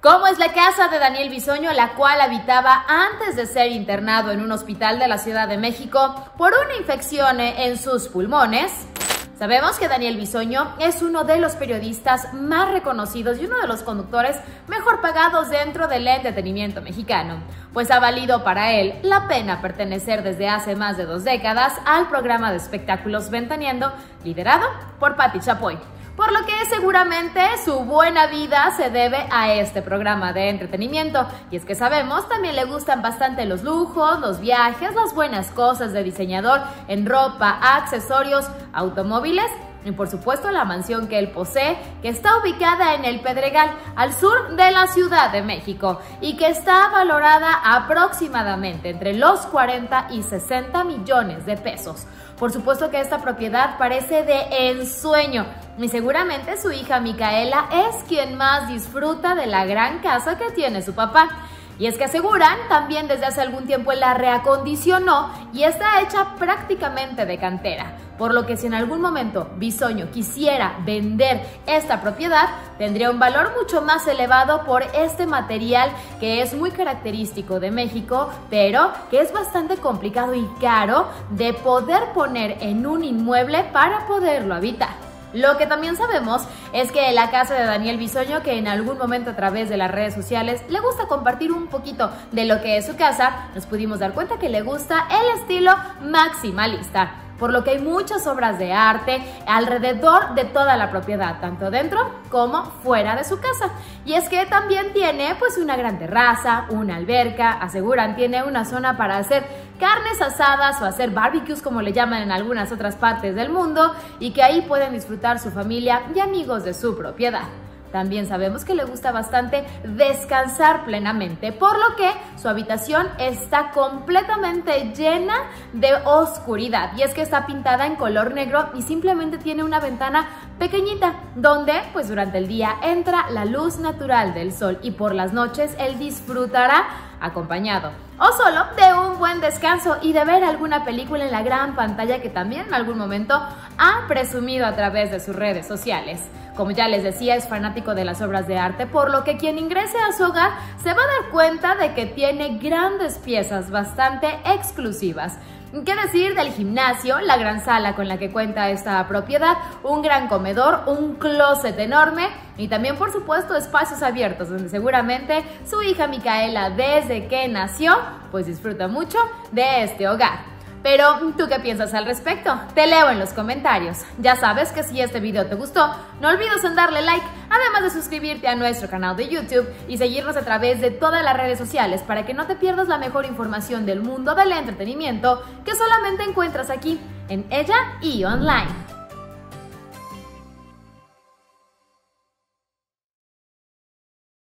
¿Cómo es la casa de Daniel Bisoño, la cual habitaba antes de ser internado en un hospital de la Ciudad de México por una infección en sus pulmones? Sabemos que Daniel Bisoño es uno de los periodistas más reconocidos y uno de los conductores mejor pagados dentro del entretenimiento mexicano, pues ha valido para él la pena pertenecer desde hace más de 2 décadas al programa de espectáculos Ventaneando, liderado por Pati Chapoy. Por lo que seguramente su buena vida se debe a este programa de entretenimiento. Y es que sabemos, también le gustan bastante los lujos, los viajes, las buenas cosas de diseñador en ropa, accesorios, automóviles y por supuesto la mansión que él posee, que está ubicada en el Pedregal, al sur de la Ciudad de México, y que está valorada aproximadamente entre los 40 y 60 millones de pesos. Por supuesto que esta propiedad parece de ensueño, y seguramente su hija Micaela es quien más disfruta de la gran casa que tiene su papá. Y es que aseguran, también desde hace algún tiempo él la reacondicionó y está hecha prácticamente de cantera. Por lo que si en algún momento Bisoño quisiera vender esta propiedad, tendría un valor mucho más elevado por este material que es muy característico de México, pero que es bastante complicado y caro de poder poner en un inmueble para poderlo habitar. Lo que también sabemos es que la casa de Daniel Bisoño, que en algún momento a través de las redes sociales le gusta compartir un poquito de lo que es su casa, nos pudimos dar cuenta que le gusta el estilo maximalista, por lo que hay muchas obras de arte alrededor de toda la propiedad, tanto dentro como fuera de su casa. Y es que también tiene pues una gran terraza, una alberca, aseguran tiene una zona para hacer carnes asadas o hacer barbecues, como le llaman en algunas otras partes del mundo, y que ahí pueden disfrutar su familia y amigos de su propiedad. También sabemos que le gusta bastante descansar plenamente, por lo que su habitación está completamente llena de oscuridad. Y es que está pintada en color negro y simplemente tiene una ventana pequeñita, donde pues durante el día entra la luz natural del sol y por las noches él disfrutará acompañado o solo de un buen descanso y de ver alguna película en la gran pantalla que también en algún momento ha presumido a través de sus redes sociales. Como ya les decía, es fanático de las obras de arte, por lo que quien ingrese a su hogar se va a dar cuenta de que tiene grandes piezas bastante exclusivas. ¿Qué decir del gimnasio, la gran sala con la que cuenta esta propiedad, un gran comedor, un closet enorme y también por supuesto espacios abiertos donde seguramente su hija Micaela desde que nació pues disfruta mucho de este hogar? Pero, ¿tú qué piensas al respecto? Te leo en los comentarios. Ya sabes que si este video te gustó, no olvides en darle like, además de suscribirte a nuestro canal de YouTube y seguirnos a través de todas las redes sociales para que no te pierdas la mejor información del mundo del entretenimiento que solamente encuentras aquí, en Ella y Online.